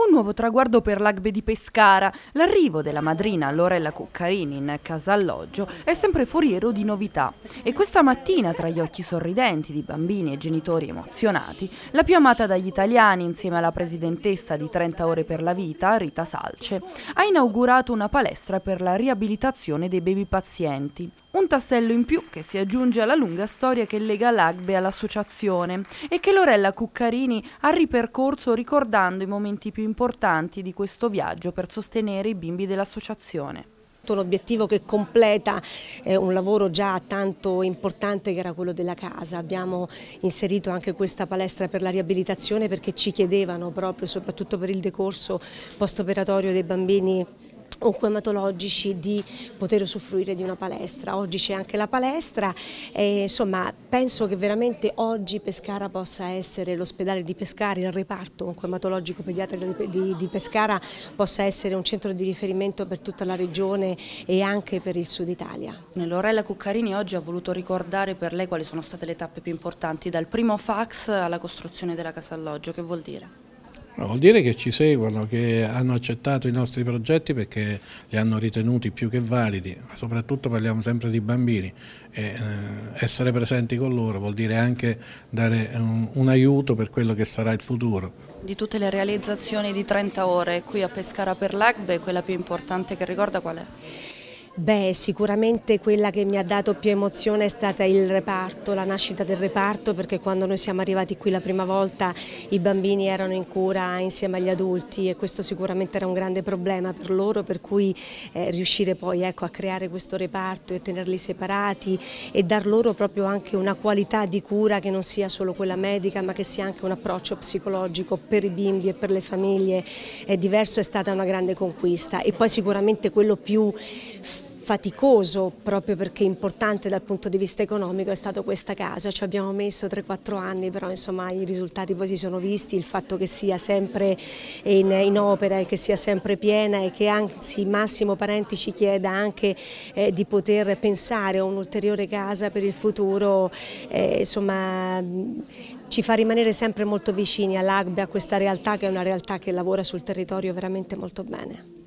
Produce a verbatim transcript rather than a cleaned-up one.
Un nuovo traguardo per l'A G B E di Pescara. L'arrivo della madrina Lorella Cuccarini in Casalloggio è sempre foriero di novità. E questa mattina, tra gli occhi sorridenti di bambini e genitori emozionati, la più amata dagli italiani, insieme alla presidentessa di trenta ore per la vita, Rita Salce, ha inaugurato una palestra per la riabilitazione dei baby pazienti. Un tassello in più che si aggiunge alla lunga storia che lega l'A G B E all'associazione e che Lorella Cuccarini ha ripercorso ricordando i momenti più importanti di questo viaggio per sostenere i bimbi dell'associazione. Un obiettivo che completa eh, un lavoro già tanto importante che era quello della casa. Abbiamo inserito anche questa palestra per la riabilitazione perché ci chiedevano proprio, soprattutto per il decorso post-operatorio dei bambini oncoematologici, di poter usufruire di una palestra. Oggi c'è anche la palestra e insomma penso che veramente oggi Pescara possa essere, l'ospedale di Pescara, il reparto oncoematologico pediatrico di, di Pescara possa essere un centro di riferimento per tutta la regione e anche per il sud Italia. Lorella Cuccarini oggi ha voluto ricordare per lei quali sono state le tappe più importanti, dal primo fax alla costruzione della Casalloggio. Che vuol dire? Vuol dire che ci seguono, che hanno accettato i nostri progetti perché li hanno ritenuti più che validi, ma soprattutto parliamo sempre di bambini e eh, essere presenti con loro vuol dire anche dare un, un aiuto per quello che sarà il futuro. Di tutte le realizzazioni di trenta ore qui a Pescara per l'A G B E, quella più importante che ricorda qual è? Beh, sicuramente quella che mi ha dato più emozione è stata il reparto, la nascita del reparto, perché quando noi siamo arrivati qui la prima volta i bambini erano in cura insieme agli adulti e questo sicuramente era un grande problema per loro, per cui eh, riuscire poi ecco, a creare questo reparto e tenerli separati e dar loro proprio anche una qualità di cura che non sia solo quella medica ma che sia anche un approccio psicologico per i bimbi e per le famiglie è diverso, è stata una grande conquista. E poi sicuramente quello più faticoso, proprio perché importante dal punto di vista economico, è stato questa casa. Ci abbiamo messo tre quattro anni, però insomma i risultati poi si sono visti, il fatto che sia sempre in, in opera e che sia sempre piena e che anzi Massimo Parenti ci chieda anche eh, di poter pensare a un'ulteriore casa per il futuro, eh, insomma ci fa rimanere sempre molto vicini all'A G B E, a questa realtà che è una realtà che lavora sul territorio veramente molto bene.